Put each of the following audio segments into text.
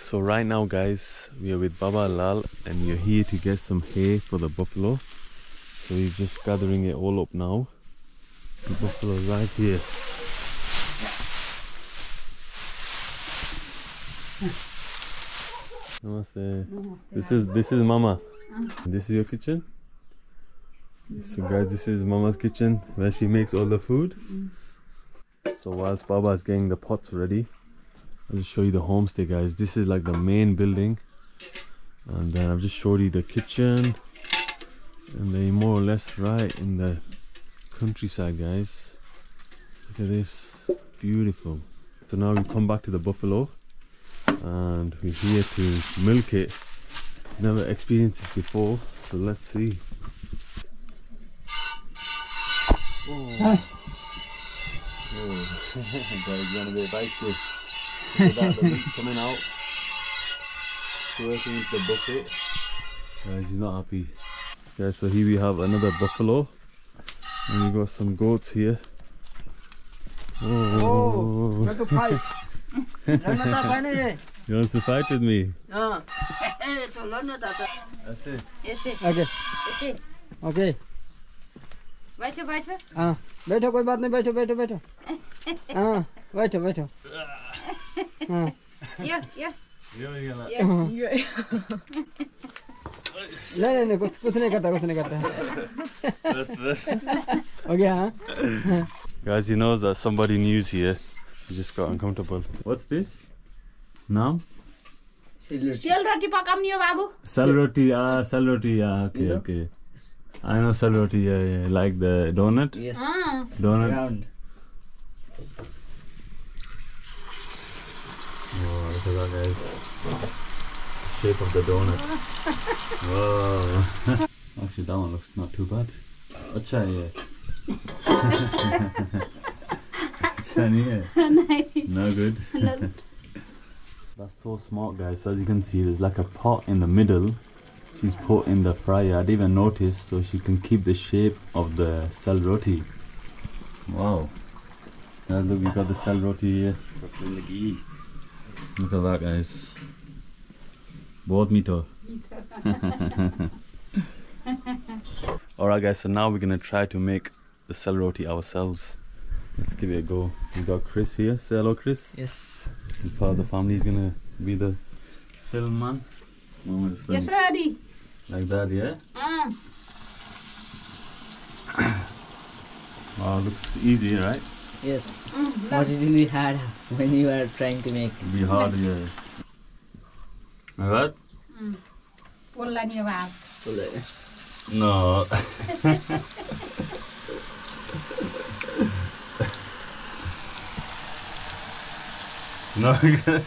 So right now guys, we are with Baba Lal and we're here to get some hay for the buffalo. So he's just gathering it all up now. The buffalo right here. Namaste. This is Mama. This is your kitchen. So guys, this is Mama's kitchen where she makes all the food. So whilst Baba is getting the pots ready, I'll just show you the homestay guys. This is like the main building, and then I've just showed you the kitchen, and they're more or less right in the countryside guys. Look at this, beautiful. So now we come back to the buffalo and we're here to milk it. Never experienced this before, so let's see. Oh. Guys, you're gonna be a bite good. Look at that, the milk's coming out, squirting into the bucket. Guys, he's not happy. Guys, so here we have another buffalo, and we got some goats here. Oh, want to fight? You want to fight with me? That's it. Okay. Okay. बैठो बैठो हाँ बैठो कोई बात नहीं बैठो बैठो बैठो हाँ बैठो बैठो हाँ यो नहीं कुछ नहीं करता बस हो गया हाँ Guys, he knows that somebody new's here. He just got uncomfortable. What's this? Naam? सेल रोटी पकाउने हो बाबु Sel Roti, Sel Roti, yeah, okay. I know Sel Roti, yeah. Like the donut? Yes. Donut. Round. Oh, look at that, guys. Shape of the donut. Whoa. Actually, that one looks not too bad. Acha, yeah. Acha, yeah. No good. That's so smart, guys. So as you can see, there's like a pot in the middle. She's put in the fryer. I didn't even notice, so she can keep the shape of the Sel Roti. Wow. Now look, we got the Sel Roti here. Look at that, guys. Both mito. Alright guys, so now we're gonna try to make the Sel Roti ourselves. Let's give it a go. We got Chris here. Say hello, Chris. Yes. He's part of the family. He's gonna be the film man. Yes, ready. Like that, yeah? Wow, looks easy, right? Yes. What it will be hard when you are trying to make. It'll be hard, yeah. Alright? पोल्ला नि बाबु No. No good.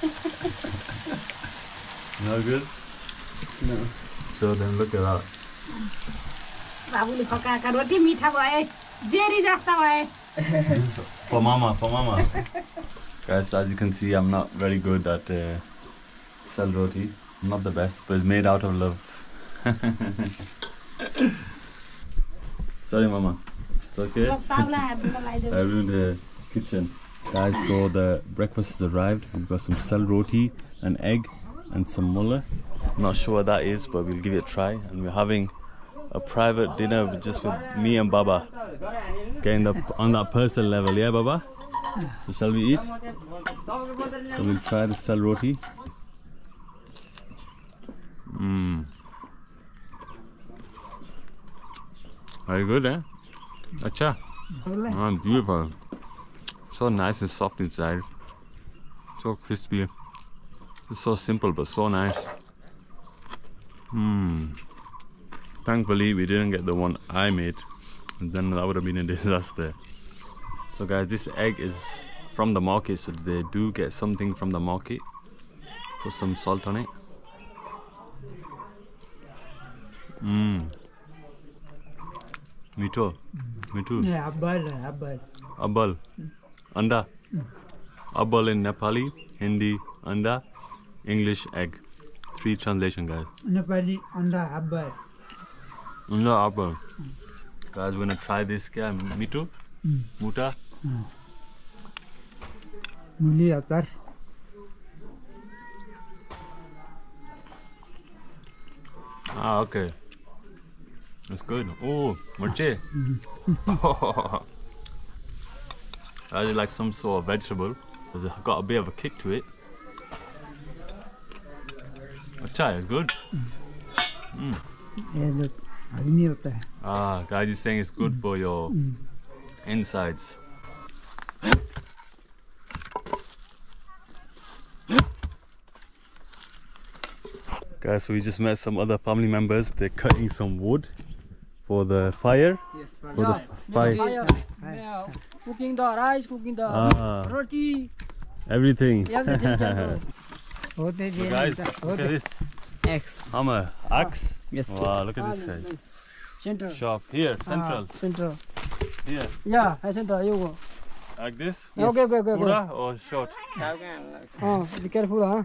No good? No. So then look at that. बाबुले पकाएका रोटी मिठा भए Jerry जस्ता भए For mama. Guys, as you can see, I'm not very good at Sel Roti. I'm not the best, but it's made out of love. Sorry, mama. It's okay. I ruined the kitchen. Guys, so the breakfast has arrived. We've got some Sel Roti, an egg, and some mullah. I'm not sure what that is, but we'll give it a try. And we're having a private dinner just with me and Baba. Getting on that personal level, yeah, Baba? So shall we eat? So we'll try the Sel Roti. Very good, eh? Acha. Oh, beautiful. So nice and soft inside. So crispy. It's so simple but so nice. Thankfully we didn't get the one I made, and then that would have been a disaster. So guys, this egg is from the market, so they do get something from the market. Put some salt on it. Mito. Yeah, abal. Abal. Anda. Abal in Nepali, Hindi, anda, English, egg. 3 translation, guys. Nepali, anda, abal. Anda, abal. Guys, we're gonna try this guy. Mitu? Muta? Muli atar. Ah, okay. That's good. Oh, mirchi. I really like some sort of vegetable because it's got a bit of a kick to it. Acha, it's good. Ah, guys is saying it's good for your insides. Guys, so we just met some other family members. They're cutting some wood for the fire. Yes, For the fire. Yeah, cooking the rice, cooking the roti. Everything. Everything. So guys, look at this. X. Hammer. Axe. Yes. Wow, look at this guys. Center. Sharp. Here, central. Center. Here. Yeah, center. You go. Like this? Yes. Okay. Pura or short? Oh, be careful, huh?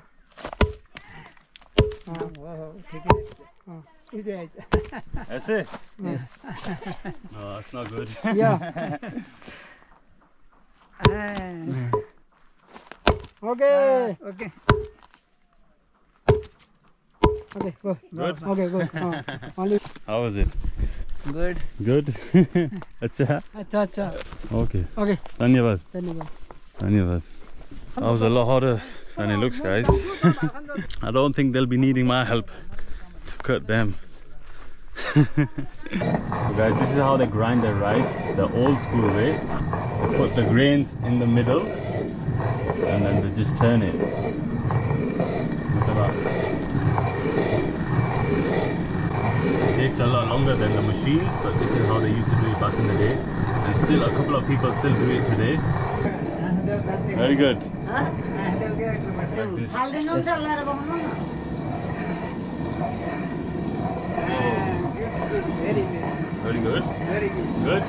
Essay? Yes. No, that's not good. Yeah. Okay. Okay. Okay, go. Good? Okay, go. Only. How was it? Good. Good? Acha? Acha. Okay. Okay. Dhanyavad. Dhanyavad. Dhanyavad. That was a lot harder than it looks, guys. I don't think they'll be needing my help to cut them. So guys, this is how they grind their rice, the old school way. They put the grains in the middle and then they just turn it. Look at that. It takes a lot longer than the machines, but this is how they used to do it back in the day. And still a couple of people still do it today. Very good. Like this. Very good. Very good. Good?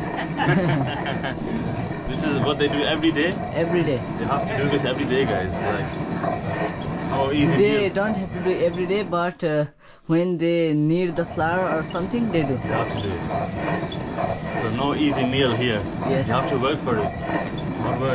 This is what they do every day? Every day. They have to do this every day, guys. Like, how easy They don't have to do it every day, but when they need the flour or something, they do. They have to do it. So no easy meal here. Yes. You have to work for it. Hard work.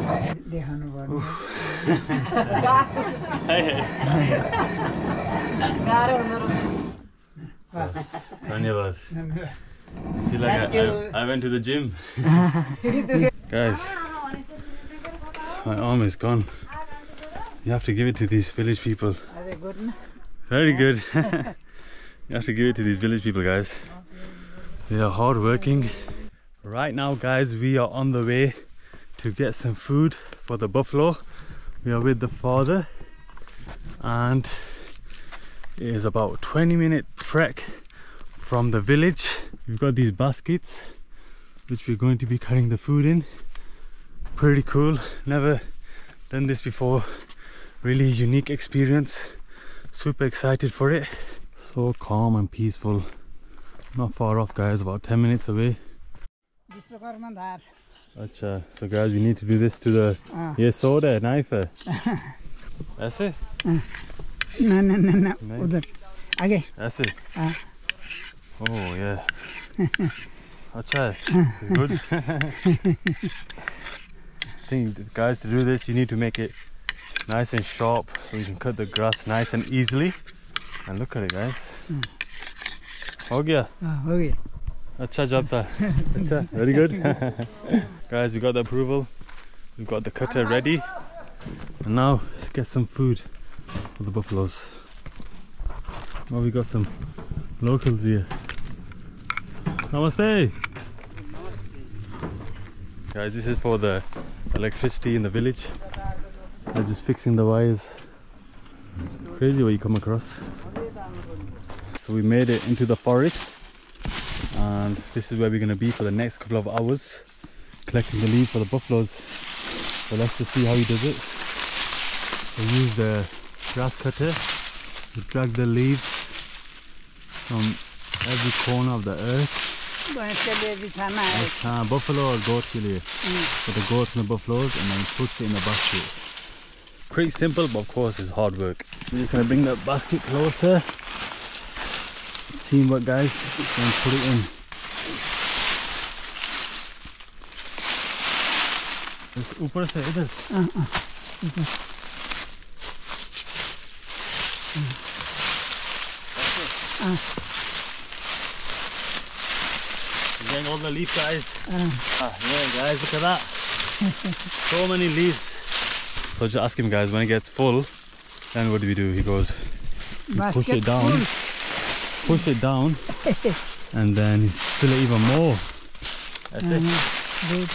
Dhanyavad. I feel like I went to the gym. Guys, my arm is gone. You have to give it to these village people. Are they good? Very good. You have to give it to these village people, guys. They are hard working. Right now, guys, we are on the way to get some food for the buffalo. We are with the father and it is about a 20-minute trek from the village. We've got these baskets which we're going to be carrying the food in. Pretty cool, never done this before. Really unique experience, super excited for it. So calm and peaceful, not far off, guys, about 10 minutes away. Acha, so guys, we need to do this to the ye soda knife. That's it. No. Udhar. Okay. That's it. Oh yeah. Acha, it's good. I think, guys, to do this, you need to make it nice and sharp so you can cut the grass nice and easily. And look at it, guys. Ho gaya? Okay. Acha job tha. Acha, very good. Guys, we got the approval. We've got the cutter ready. And now let's get some food for the buffaloes. Oh, we got some locals here. Namaste. Guys, this is for the electricity in the village. They're just fixing the wires. Crazy what you come across. So we made it into the forest, and this is where we're going to be for the next couple of hours, collecting the leaves for the buffaloes. So let's just see how he does it. We use the grass cutter to drag the leaves from every corner of the earth. Buffalo or goat ke liye. For the goats and the buffaloes, and then puts it in the basket. Pretty simple, but of course it's hard work. We're just going to bring the basket closer. Teamwork, guys, and put it in. It's upar se idhar. You're getting all the leaf, guys. Yeah, guys, look at that. So many leaves. So just ask him, guys, when it gets full, then what do we do? He goes, push it down, and then fill it even more. That's it. Good.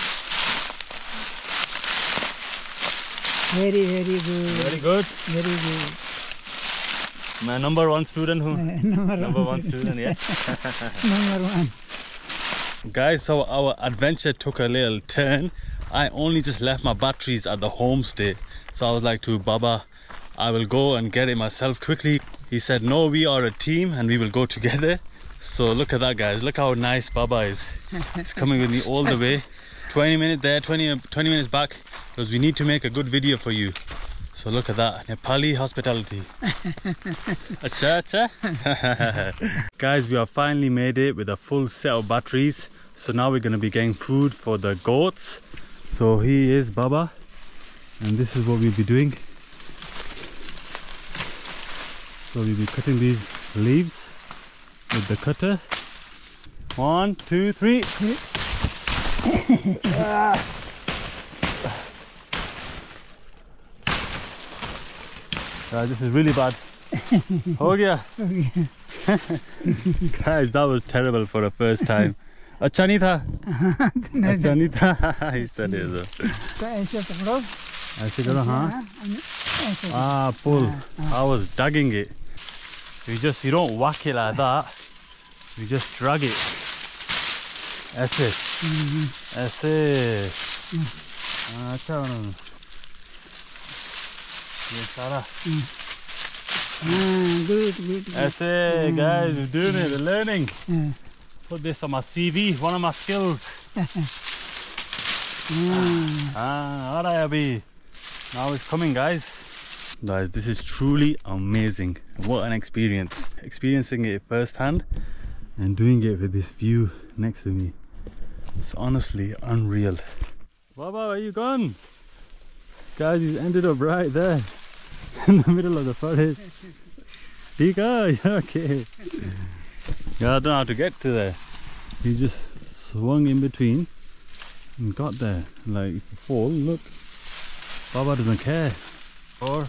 Very, very good. Very good. Very good. My number one student who? Number one student, yeah. Number one. Guys, so our adventure took a little turn. I only just left my batteries at the homestay. So I was like to Baba, I will go and get it myself quickly. He said, no, we are a team and we will go together. So look at that, guys. Look how nice Baba is. He's coming with me all the way. 20 minutes there, 20 minutes back, because we need to make a good video for you. So look at that, Nepali hospitality. Acha, acha. Guys, we have finally made it with a full set of batteries. So now we're going to be getting food for the goats. So here is Baba, and this is what we'll be doing. So we'll be cutting these leaves with the cutter. 1, 2, 3. This is really bad. Oh yeah. Guys, that was terrible for the first time. Acha nahi tha. Acha nahi tha. He said it though. Aise karo, huh? Pull. I was dragging it. You don't whack it like that. You just drag it. Aise. Aise. Acha. Good. That's it, guys, we're doing it, we're learning. Put this on my CV, one of my skills. Alright, Abhi. Now it's coming, guys. Guys, this is truly amazing. What an experience. Experiencing it firsthand and doing it with this view next to me. It's honestly unreal. Baba, where you gone? Guys, he's ended up right there in the middle of the forest. Tika, okay. Yeah, I don't know how to get to there. He just swung in between and got there. Like, if you fall, look. Baba doesn't care. Or,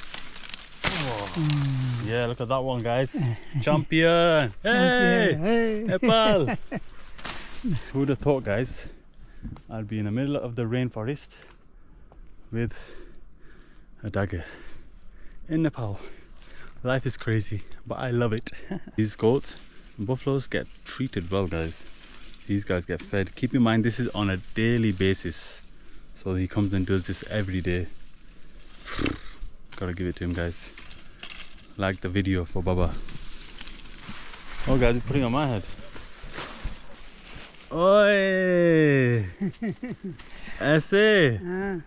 yeah, look at that one, guys. Champion! Hey! Nepal! Who would have thought, guys, I'd be in the middle of the rainforest with a dagger in Nepal. Life is crazy, but I love it. These goats and buffaloes get treated well, guys. These guys get fed. Keep in mind, this is on a daily basis. So he comes and does this every day. Gotta give it to him, guys. Like the video for Baba. Oh, guys, you're putting on my head. Oi! Aise!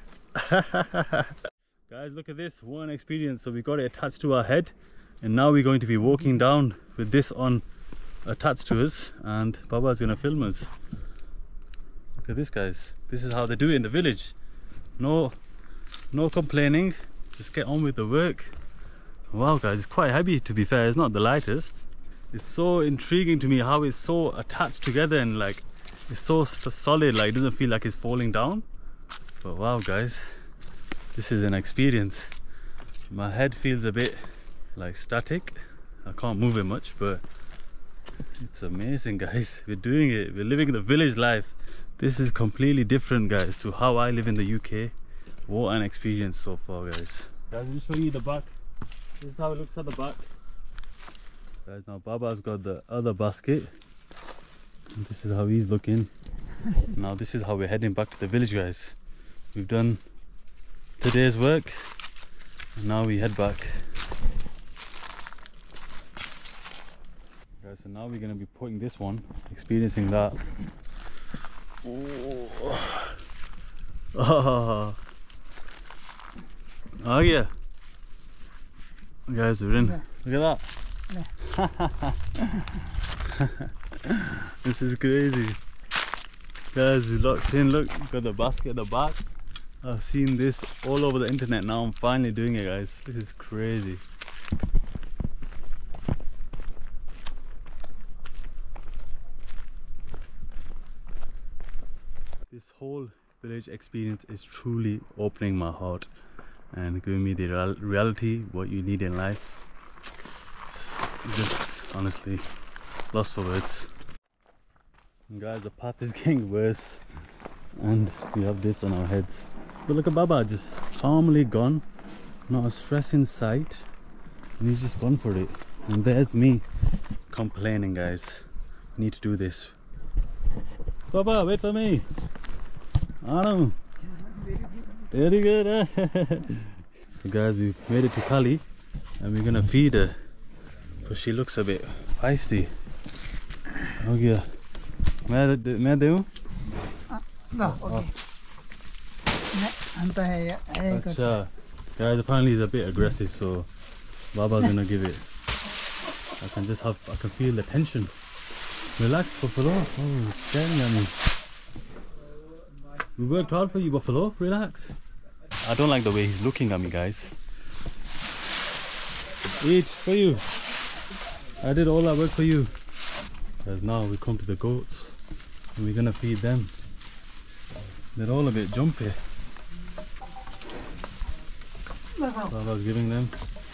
Guys, look at this, one experience. So we got it attached to our head, and now we're going to be walking down with this on attached to us, and Baba's gonna film us. Look at this, guys. This is how they do it in the village. No complaining, just get on with the work. Wow, guys, it's quite heavy, to be fair. It's not the lightest. It's so intriguing to me how it's so attached together, and like it's so solid, like it doesn't feel like it's falling down. But wow, guys, this is an experience. My head feels a bit like static. I can't move it much, but it's amazing, guys. We're doing it. We're living the village life. This is completely different, guys, to how I live in the UK. What an experience so far, guys. Guys, I'll show you the back. This is how it looks at the back. Guys, now Baba's got the other basket. And this is how he's looking. Now this is how we're heading back to the village, guys. We've done today's work, and now we head back. Guys, so now we're going to be putting this one, experiencing that. Oh yeah. Guys, we're in. Look at that. This is crazy. Guys, we locked in. Look, got the basket at the back. I've seen this all over the internet. Now I'm finally doing it, guys. This is crazy. whole village experience is truly opening my heart and giving me the reality, what you need in life. Just honestly lost for words. And guys, the path is getting worse and we have this on our heads. But look at Baba, just calmly gone, not a stress in sight, and he's just gone for it. And there's me complaining, guys. Need to do this. Baba, wait for me. Anam. Very good. So guys, we've made it to Kali and we're gonna feed her because she looks a bit feisty. Oh yeah. May I do? No, okay. Achha. Guys, apparently he's a bit aggressive, so Baba's gonna give it. I can feel the tension. Relax, Buffalo. Oh, it's staring at me. We worked hard for you, Buffalo. Relax. I don't like the way he's looking at me, guys. Eat for you. I did all that work for you. Guys, now we come to the goats and we're gonna feed them. They're all a bit jumpy. Baba's giving them.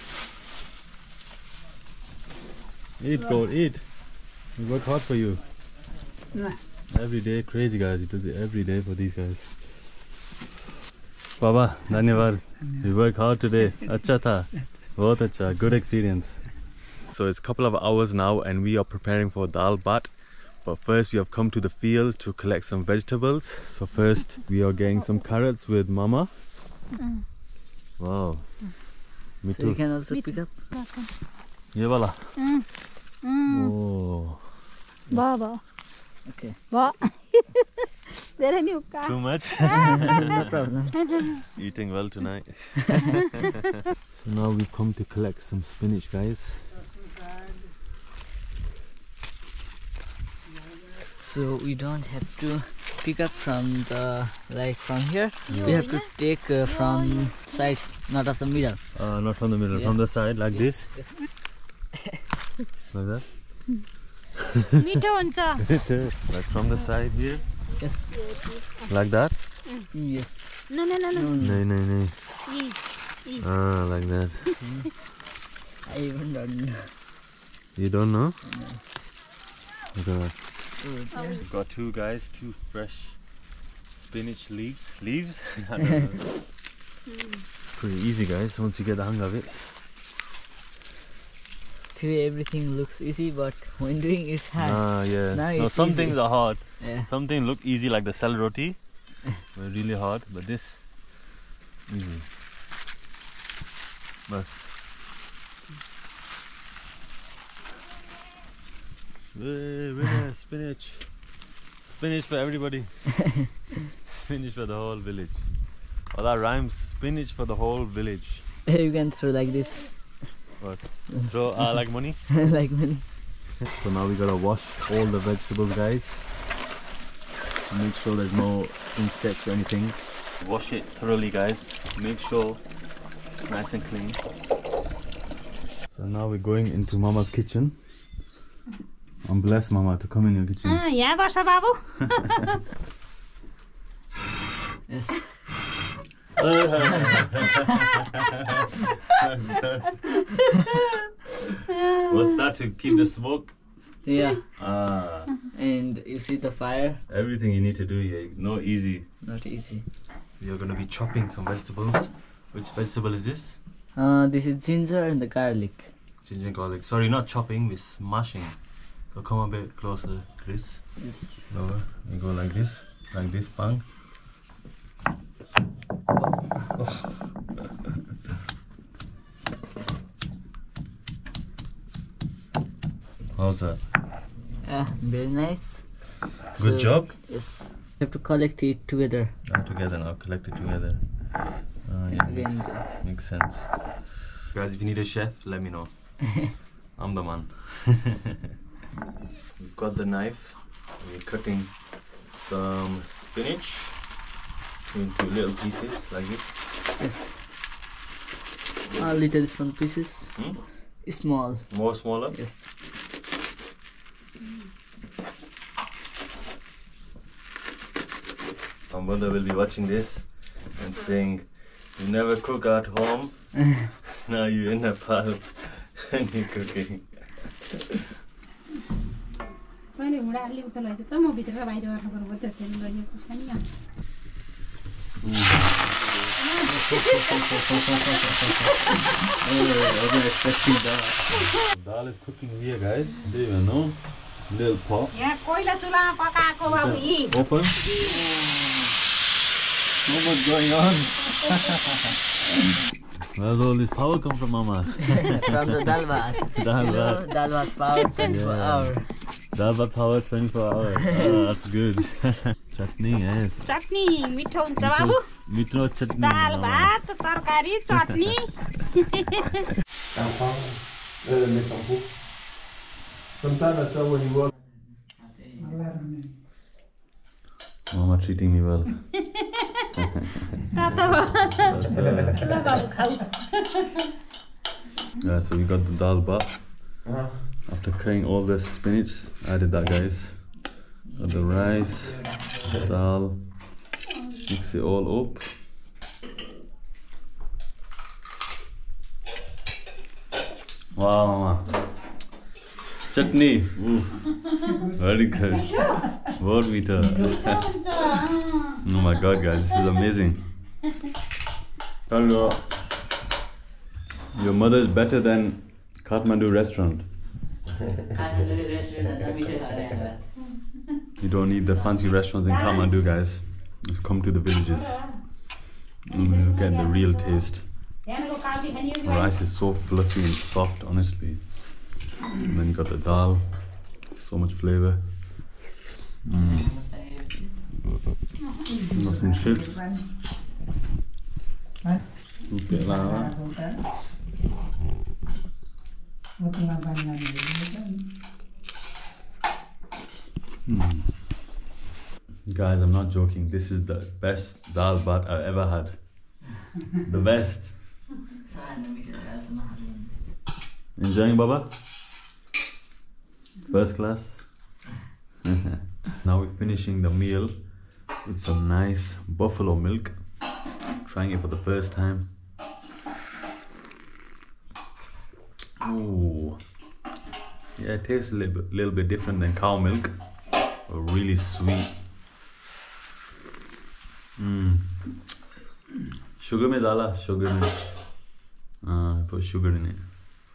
Eat, goat, eat. We work hard for you. Every day, crazy guys. He does it every day for these guys. Baba, dhanyavad. We work hard today. Acha tha. Bahut acha. Good experience. So it's a couple of hours now and we are preparing for Dhal Bhat. But first we have come to the fields to collect some vegetables. So first we are getting some carrots with Mama. Wow. Me So too. you can also pick up. Ye wala. Oh. Baba. Okay. Ba. There new car. Too much? No problem. Eating well tonight. So now we've come to collect some spinach, guys. So we don't have to pick up from the from here. We have to take from sides, not of the middle. Not from the middle, Yeah. from the side, like Yes. this. Like that. Mito huncha. Like from the side here. Yes. Like that. Yes. No. No, no, no. Ah, like that. I even don't know. You don't know? Look at that. Oh, dear. We've got two guys, two fresh spinach leaves. Leaves? I don't know. Pretty easy, guys, once you get the hang of it. Today everything looks easy, but when doing it's hard. Ah, yeah. Now No, it's some easy. things are hard. Yeah. Some things look easy, like the Sel Roti. They're really hard, but this, easy. Bas. Hey, winner, spinach. Spinach for everybody. Spinach for the whole village. Oh, that rhymes. Spinach for the whole village. You can throw like this, What? Throw like money? like money. So now we gotta wash all the vegetables, guys. Make sure there's no insects or anything. Wash it thoroughly, guys. Make sure it's nice and clean. So now we're going into Mama's kitchen. I'm blessed, Mama, to come in your kitchen. यहाँ बस बाबु Yes. What's that, to keep the smoke? Yeah. Ah, And you see the fire? everything you need to do here. No easy. Not easy. We are gonna be chopping some vegetables. Which vegetable is this? This is ginger and the garlic. Ginger and garlic. Sorry, not chopping, we're smashing. So come a bit closer, Chris. Yes. Lower. You go like this, bang. How's that? Yeah, very nice. Good job. Yes. You have to collect it together. Now together now, collect it together. Yeah, Again. makes sense. Guys, if you need a chef, let me know. I'm the man. We've got the knife. We're cutting some spinach into little pieces like this. Yes. Little small pieces. Small. More smaller. Yes. my mother will be watching this and saying, "You never cook at home. Now you're in Nepal and you're cooking." मैले हुँडा अलि उता लैदियो त म भित्र बाहिर गर्नु पर्यो त्यसरी गरिएको छ नि I wasn't expecting that. Dal is cooking here, guys. Do you know? Little pot. यहाँ कोइला चुलामा पकाएको बाबु यी Open. What's going on? Where's all this power come from, Mama? From the Dhal Bhat. Dhal Bhat. Dhal Bhat power 24 hours. Dhal Bhat power 24 hours. Oh, that's good. Chutney, yes. चटनी मिठो हुन्छ बाबु Mitro chutney. दाल भात तरकारी चटनी Mama treating me well. तातो ल बाबु खाऊ Yeah, so we got the dal bhat. After cutting all the spinach, added that, guys. Got the rice, dal, mix it all up. Wow, Mama. Chutney. Ooh. Very good. What meter. Oh my god, guys, this is amazing. Hello. Your mother is better than Kathmandu restaurant. You don't need the fancy restaurants in Kathmandu, guys. Just come to the villages and you'll get the real taste. The rice is so fluffy and soft, honestly. And then you got the dal, so much flavor. Got some chips. Guys, I'm not joking. This is the best dal bhat I've ever had. The best. Enjoying, Baba? First class. Now we're finishing the meal with some nice buffalo milk. Trying it for the first time. Oh, yeah, it tastes a little bit different than cow milk, but really sweet. Sugar mein dala, sugar mein. I put sugar in it.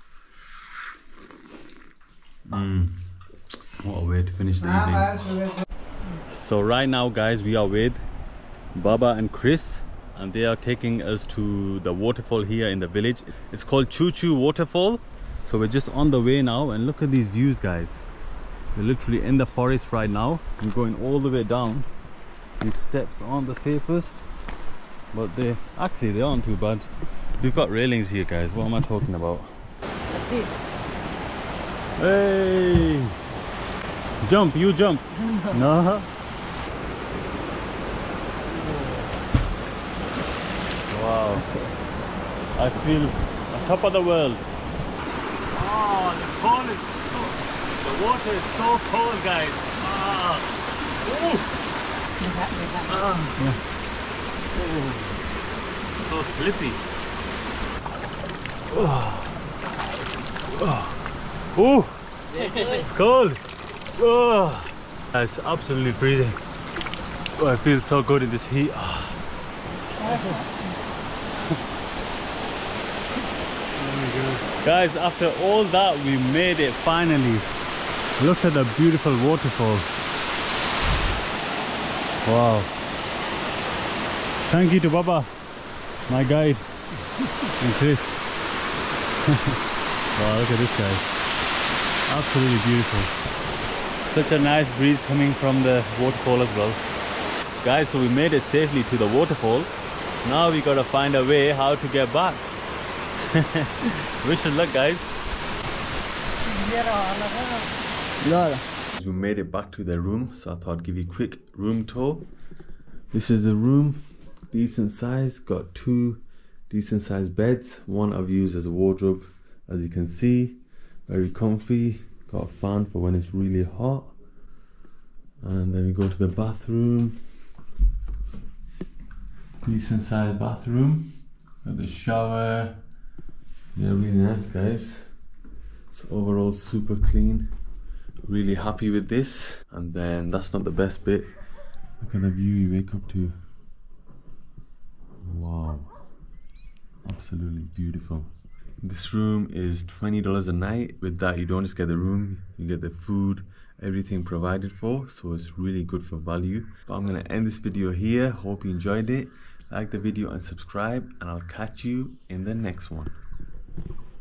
What a way to finish the evening. So right now, guys, we are with Baba and Chris, and they are taking us to the waterfall here in the village. It's called Choo Choo Waterfall. So we're just on the way now, and look at these views, guys. We're literally in the forest right now. I'm going all the way down. These steps aren't the safest, but they aren't too bad. We've got railings here, guys. What am I talking about? like this Hey! Jump, you jump. No. Wow. I feel on top of the world. Oh, the water is so cold, guys. So slippy. Oh, it's cold. Oh, it's absolutely freezing. Oh, I feel so good in this heat. Guys, after all that, we made it finally. Look at the beautiful waterfall. Wow. Thank you to Baba, my guide, and Chris. Wow, look at this, guys. Absolutely beautiful. Such a nice breeze coming from the waterfall as well. Guys, so we made it safely to the waterfall. Now we gotta find a way how to get back. Wish us luck, guys. We made it back to the room, so I thought I'd give you a quick room tour. This is the room, decent size, got 2 decent sized beds. One I've used as a wardrobe, as you can see. Very comfy, got a fan for when it's really hot. And then we go to the bathroom. Decent sized bathroom. Got the shower. Yeah, really nice, guys. So overall super clean. Really happy with this. And then that's not the best bit. Look at the view you wake up to. Wow. Absolutely beautiful. This room is $20 a night. With that, you don't just get the room, you get the food, everything provided for. So it's really good for value. But I'm gonna end this video here. Hope you enjoyed it. Like the video and subscribe, and I'll catch you in the next one.